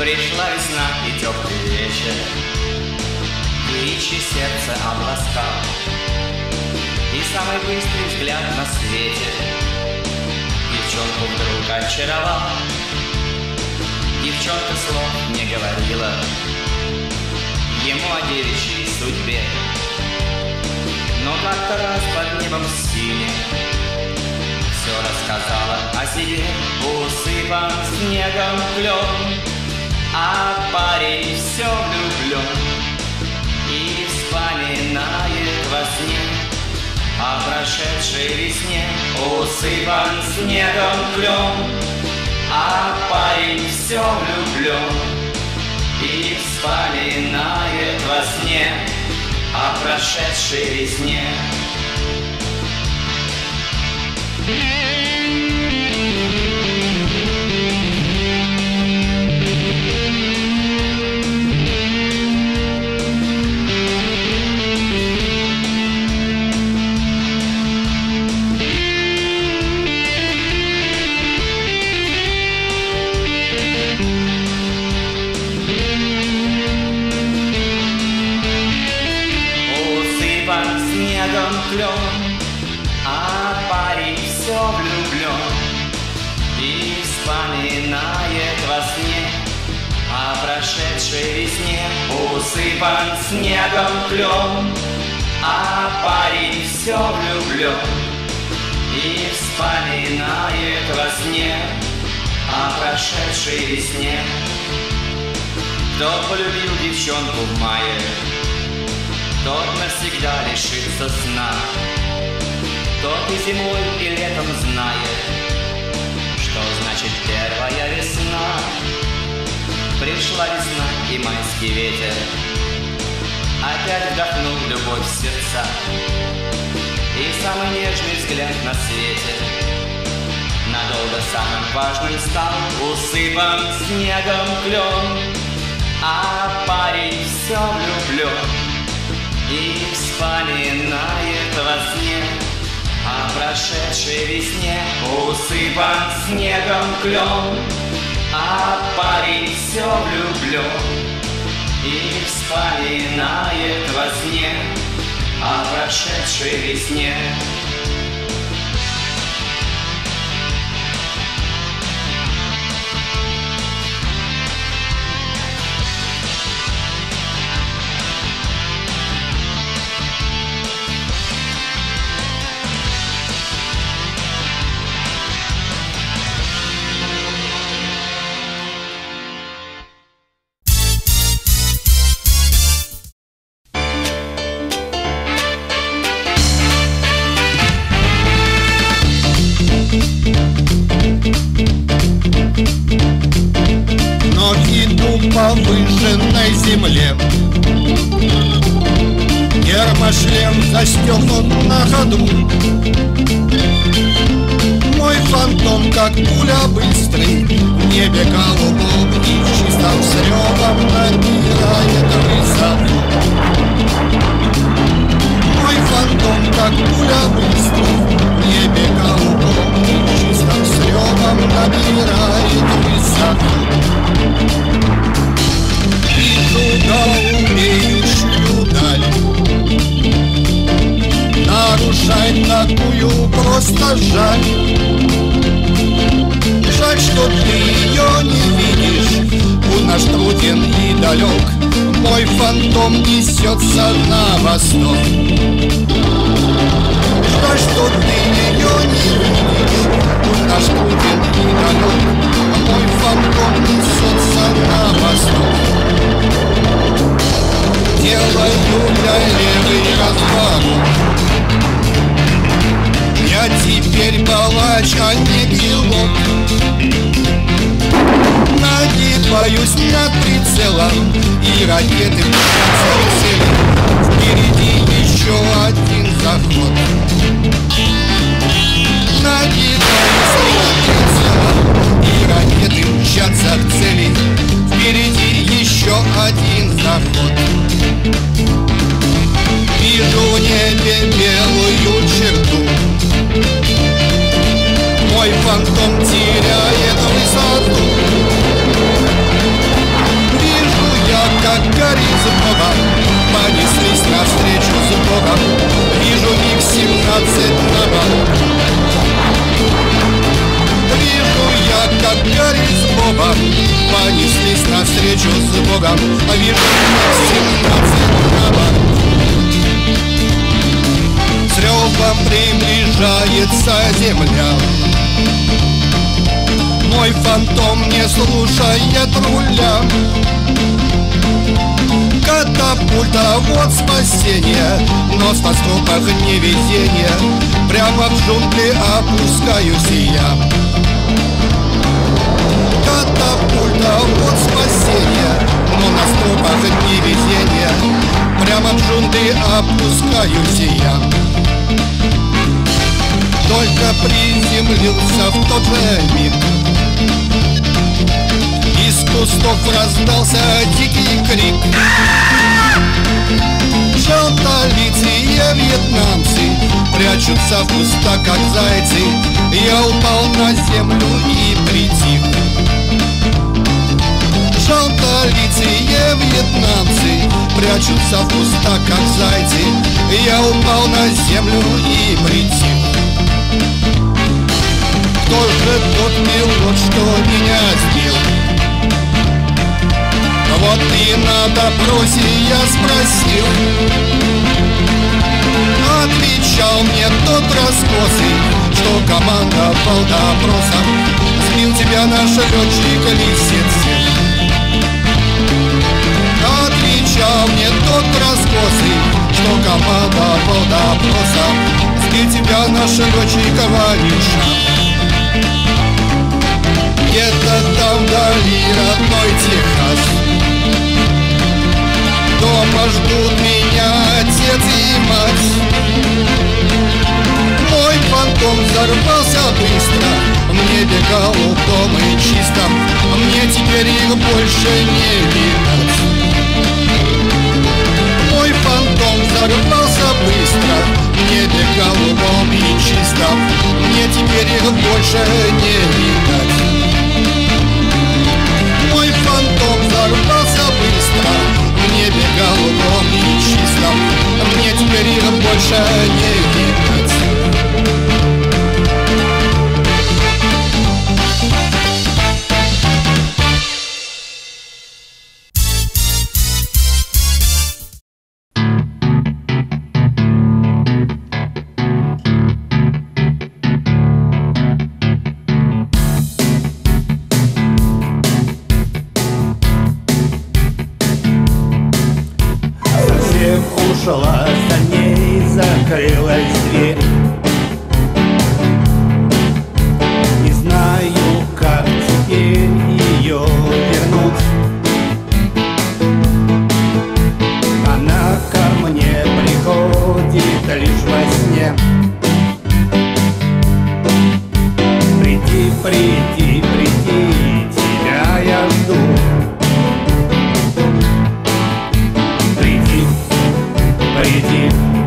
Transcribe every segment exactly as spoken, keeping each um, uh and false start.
Пришла весна и теплый вечер, горячее сердце обласкал, и самый быстрый взгляд на свете девчонку вдруг очаровал. Девчонка слов не говорила ему о девичьей судьбе, но как-то раз под небом синим все рассказала о себе. Усыпан снегом клен, а парень все влюблен и вспоминает во сне о прошедшей весне. Усыпан снегом клен, а парень все влюблен и вспоминает во сне о прошедшей весне. Клен, а парень все влюблен и вспоминает во сне о прошедшей весне. Усыпан снегом клен, а парень все влюблен и вспоминает во сне о прошедшей весне. Кто полюбил девчонку в мае, тот навсегда лишится сна. Тот и зимой, и летом знает, что значит первая весна. Пришла весна и майский ветер опять вдохнул любовь в сердца, и самый нежный взгляд на свете надолго самым важным стал. Усыпан снегом клен, а парень все влюблен и вспоминает во сне о прошедшей весне. Усыпан снегом клен, а парень все влюблен и вспоминает во сне о прошедшей весне. По выжженной земле гермошлем застегнут на ходу. Мой фантом, как пуля быстрый, в небе голубом и в чистом с ревом набирает высоту. Мой фантом, как пуля быстрый, в небе голубом и в чистом с ревом набирает высоту. Вижу голубеющую даль, нарушать такую просто жаль. Жаль, что ты ее не видишь, у наш труден и далек, мой фантом несется на восток. Жаль, что ты ее не видишь, у наш труден и далек, мой фантом несется на восток. Делаю я левый разворот, я теперь палач, а не пилот. Нагибаюсь над прицелом, и ракеты мчатся к цели. Впереди еще один заход. Нагибаюсь над прицелом, и ракеты мчатся к цели. Впереди еще один заход. Вижу в небе белую черту, мой фантом теряет высоту. Богом, вижу семнадцать на борту. С ревом приближается земля. Мой фантом не слушает руля. Катапульта, вот спасение, но в поступах невезение. Прямо в джунгли опускаюсь я. Катапульта, вот спасение, но на стропах невезение. Прямо в джунгли опускаюсь я. Только приземлился в тот же миг, из кустов раздался дикий крик. Желтолицые вьетнамцы прячутся в кустах, как зайцы. Я упал на землю и притих. Желтолицые вьетнамцы прячутся в кустах, как зайцы. Я упал на землю и притих. Кто же тот пилот, что меня сбил? Вот и на допросе я спросил. Отвечал мне тот раскосый, что командовал допросом. Сбил тебя наш летчик Лисицын. Отвечал мне тот раскосый, что командовал допросом. Сбил тебя наш летчик Валюша. Где-то там вдали родной Техас. Дома ждут меня отец и мать. Мой фантом взорвался быстро. Мне бегал у дома и чисто. Мне теперь их больше не видать. Мой фантом взорвался быстро. Мне бегал у дома и чисто. Мне теперь их больше не видать. Мой фантом взорвался быстро. Мне бегал дом и чисто. Мне теперь их больше не видать. Ушла, за ней закрылась дверь. Не знаю, как теперь ее вернуть. Она ко мне приходит лишь во сне. Приди, приди, приди, тебя я жду. Приди, приди,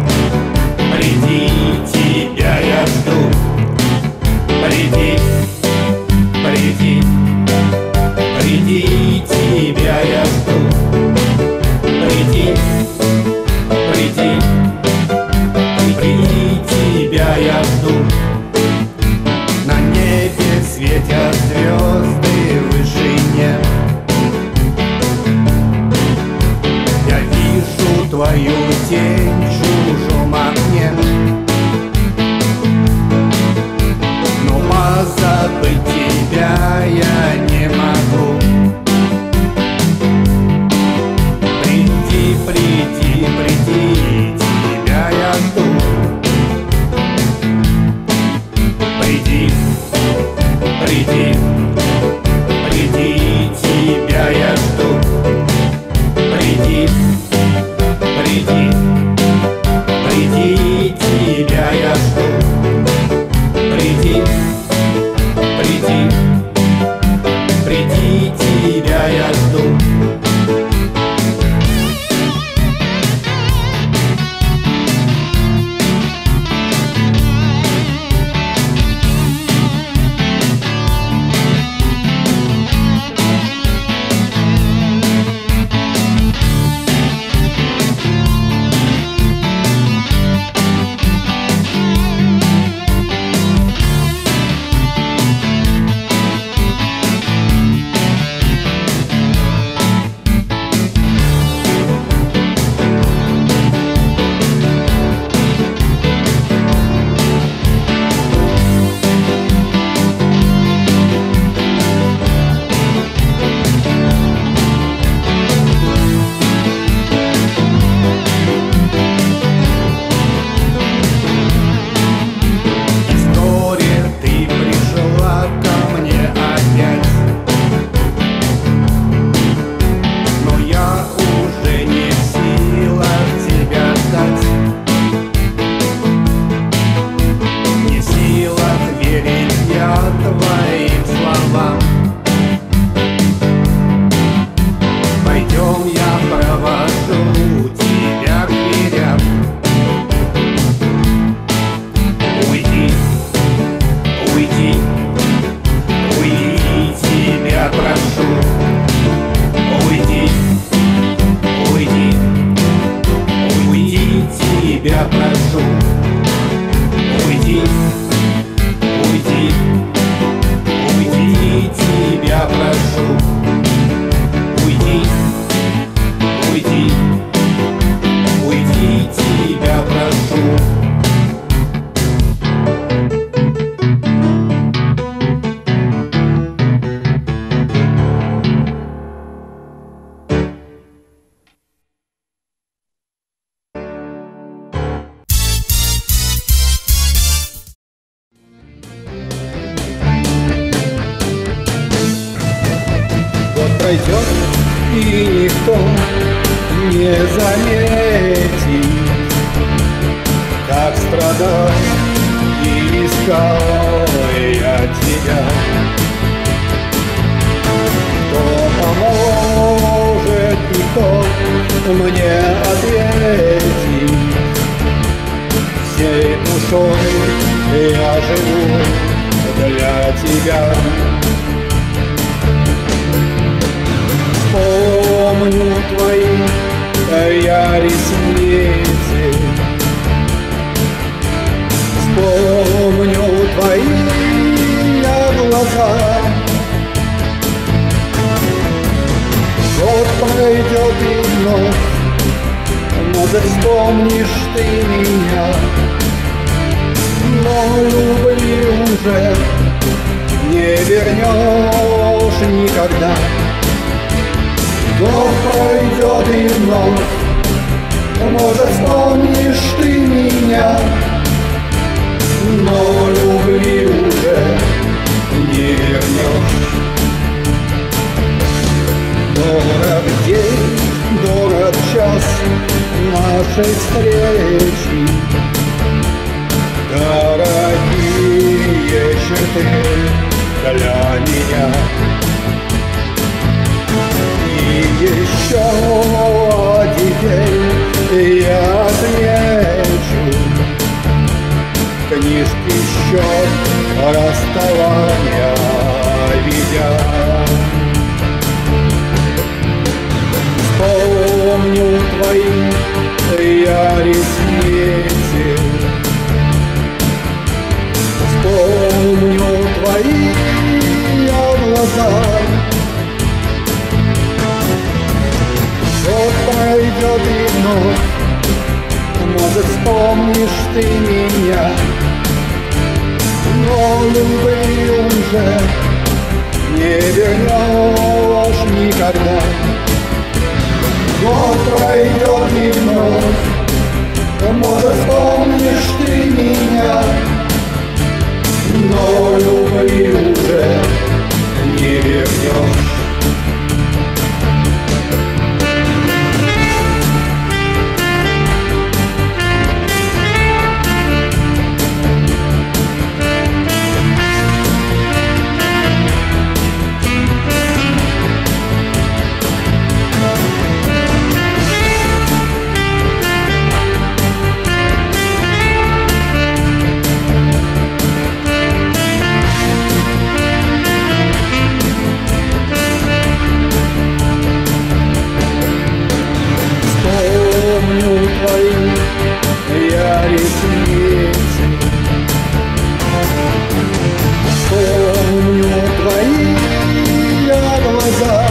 тебя я жду. Приди, приди, приди, тебя я жду. Приди, приди, приди, тебя я жду. На небе светят звезды в вышине. Я вижу твою тень в чужом окне. Но позабыть тебя я не могу. Приди, приди, приди, тебя я жду. Приди, приди, приди, тебя я жду. Приди, приди, приди, тебя пройдет, и никто не заметит, как страдал и искал я тебя. Кто поможет и кто мне ответит? Всей душой я живу для тебя. Помню твои я ресницы, вспомню твои я глаза. Год пройдет и вновь, может, вспомнишь ты меня, но любви уже не вернешь никогда. Год пройдет и вновь, может, вспомнишь ты меня, но любви уже не вернешь. Дорог день, дорог час нашей встречи, дорогие черты для меня. И еще один день я отмечу, книжки счет расставания ведя. Вспомню твои я ресницы, вспомню твои я глаза. Год пройдет и вновь, может, вспомнишь ты меня, но любви уже не вернешь никогда. Год пройдет и вновь, может, вспомнишь ты меня, но любви уже не вернешь. Помню твои я ресницы, помню твои я глаза.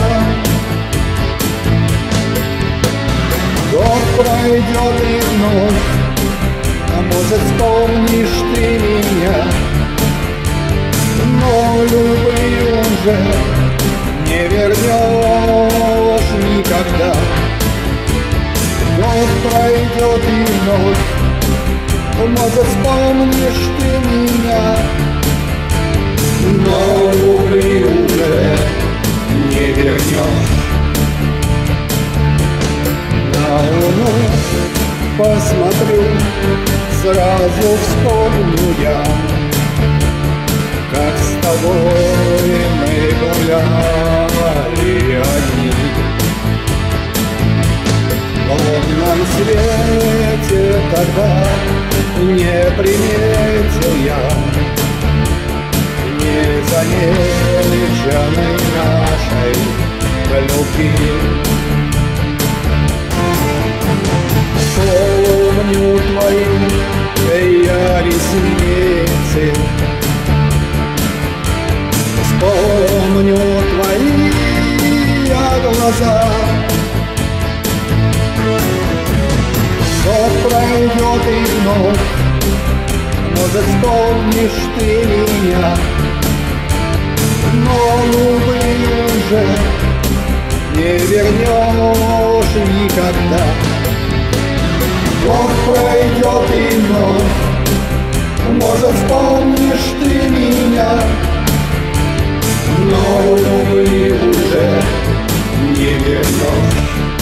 Год пройдет и вновь, а может, вспомнишь ты меня, но любви уже не вернешь никогда. Год пройдет и вновь, может, вспомнишь ты меня, но любви уже не вернешь. На луну посмотрю, сразу вспомню я, как с тобой мы гуляли одни. В лунном свете тогда не приметил я незамеченной нашей любви. Помню твои я ресницы, вспомню твои я глаза. Год пройдет и вновь, может, вспомнишь ты меня, но любви уже не вернешь никогда. Год пройдет и вновь, может, вспомнишь ты меня, но любви уже бережешь.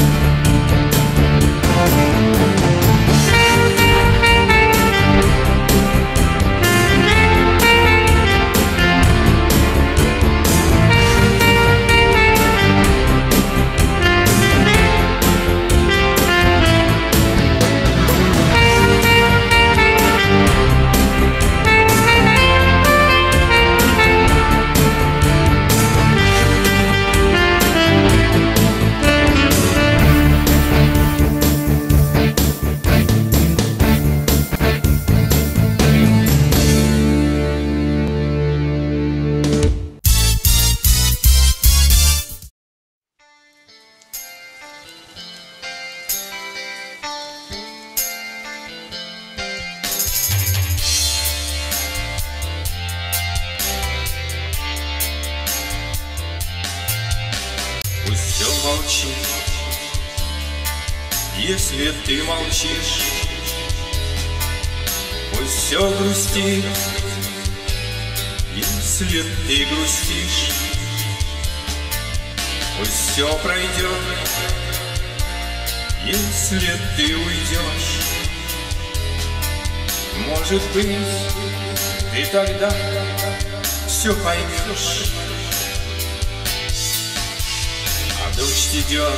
Пусть все молчит, если ты молчишь. Пусть все грустит, если ты грустишь. Пусть все пройдет, если ты уйдешь. Может быть, ты тогда все поймешь. А дождь идет,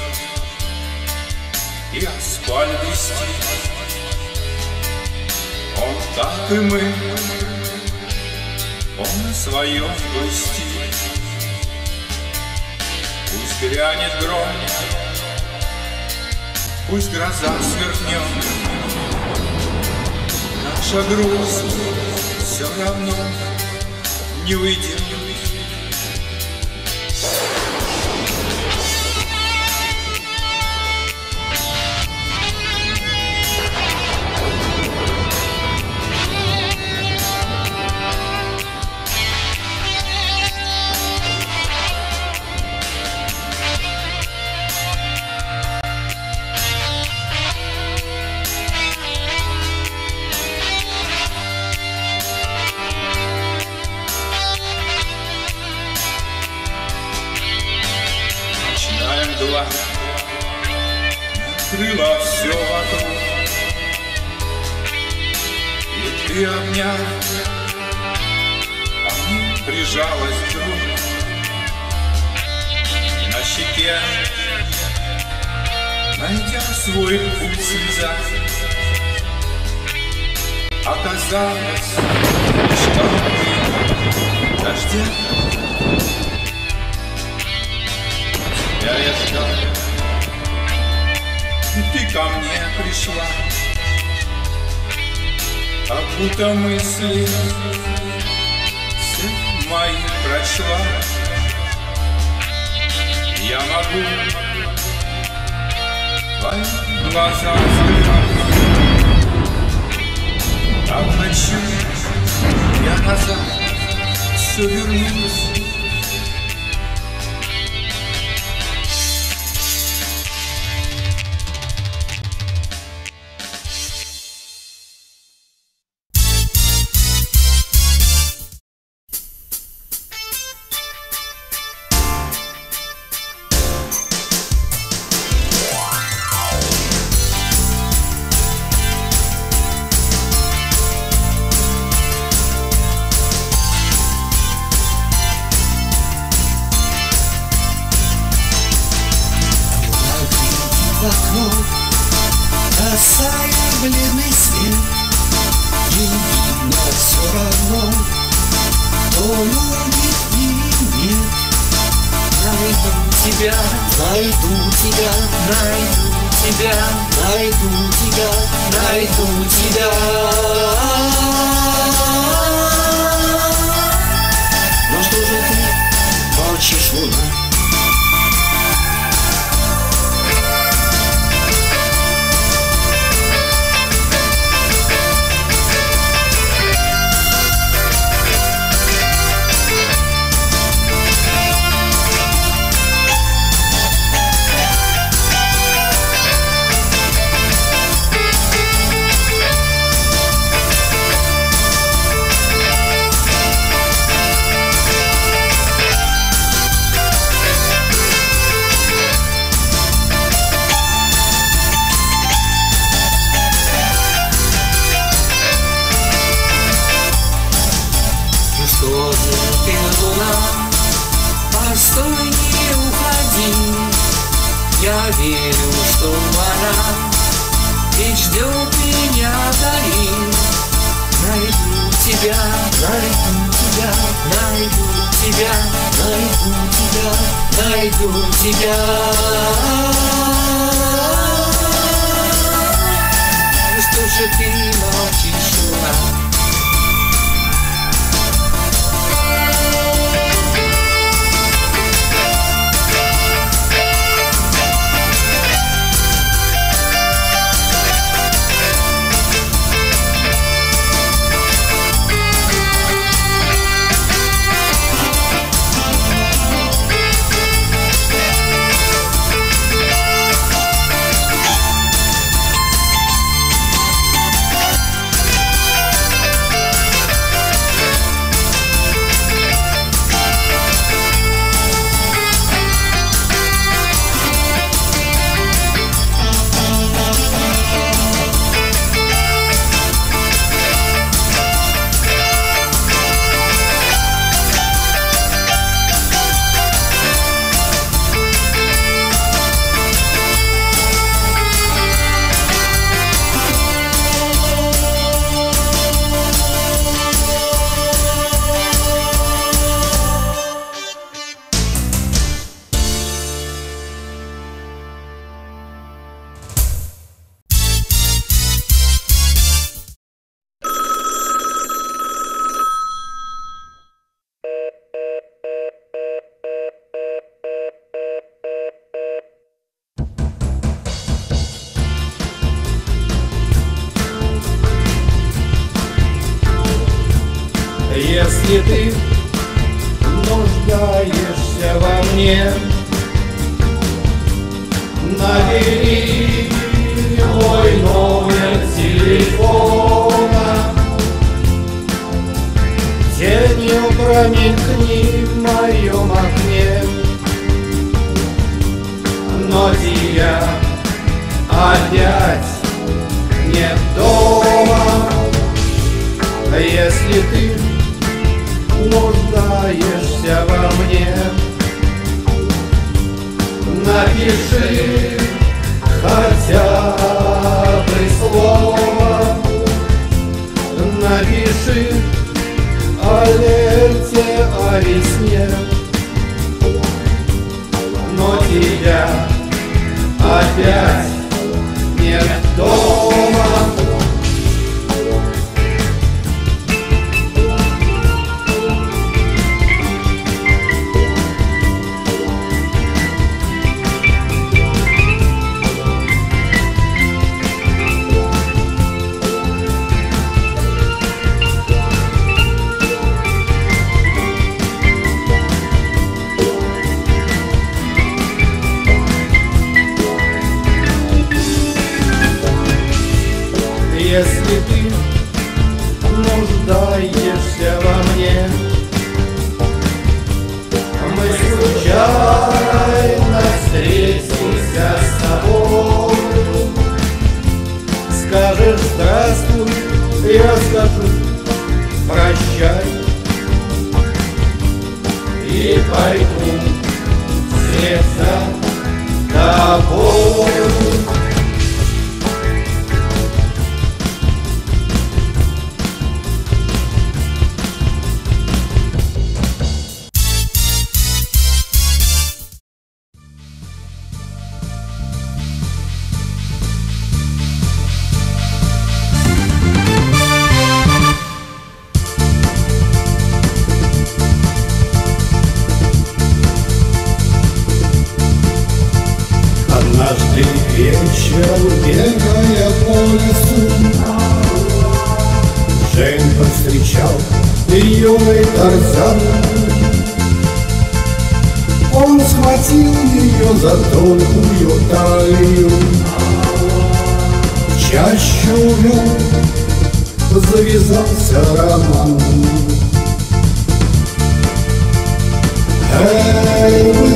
и асфальт блестит. Он, как и мы, он на своем грустит. Пусть грянет гром, пусть гроза сверкнет. Наша грусть все равно не уйдет. Мгла накрыла все вокруг, и ты, обняв, а мне прижалась вдруг. На щеке, найдя свой путь слеза, оказалось, что ты дождя. Я ждал, и ты ко мне пришла, как будто мысли все мои прочла. Я могу твои глаза взглянуть, так хочу я назад все вернусь. В окно, касая бледный свет, ей видно все равно, кто любит или нет. Найду тебя, Найду тебя, найду тебя, найду тебя, найду тебя. Но что же ты молчишь, луна? тебя, найду тебя, найду тебя, найду тебя, найду тебя. Что же ты молчишь, луна? Если ты нуждаешься во мне, набери мой номер телефона. Тенью промелькни в моем окне, но тебя опять нет дома. Если ты нуждаешься во мне, напиши хотя бы слово, напиши о лете, о весне, но тебя опять нет дома. Если ты нуждаешься во мне, мы случайно встретимся с тобой. Скажешь здравствуй, я скажу прощай, и пойду вслед за тобой. Однажды вечером, бегая по лесу, Жень повстречал юный Тарзан. Он схватил ее за тонкую талию, в чащу увел, завязался роман. Эй, вы,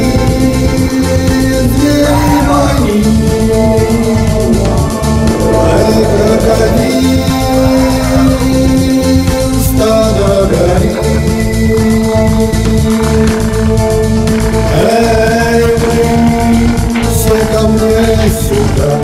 две мои, эй, как один стадо горит. Эй, вы, все ко мне сюда.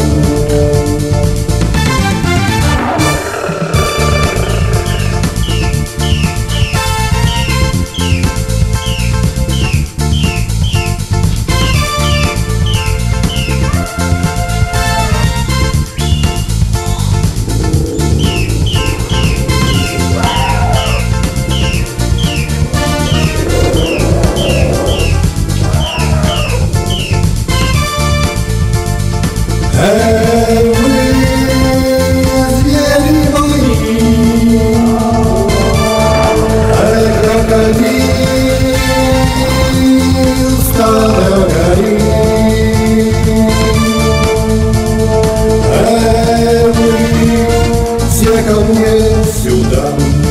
ко мне сюда.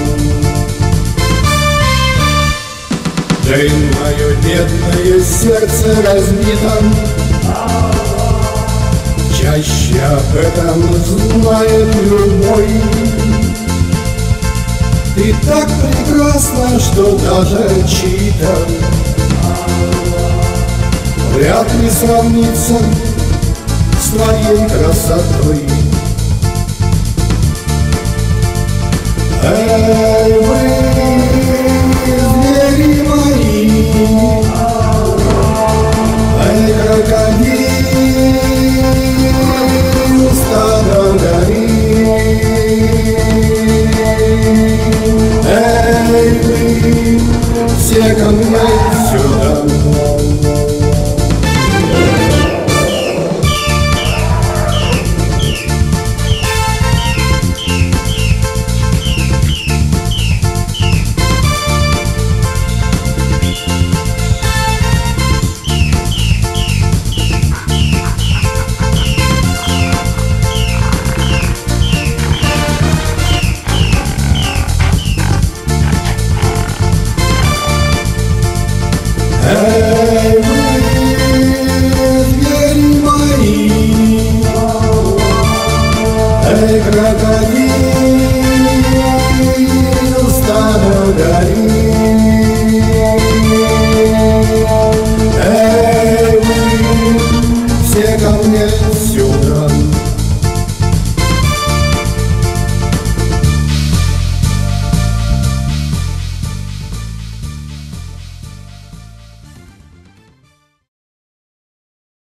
Да и мое бедное сердце разбито, чаще об этом знает любой. Ты так прекрасна, что даже чьи-то вряд ли сравнится с твоей красотой. Эй, вы, звери мои, эй, крокодил, стадо горилл, эй, вы, все ко мне сюда. Эй, вы, звери мои, эй, крокодил, стадо горилл, эй, вы, все ко мне сюда.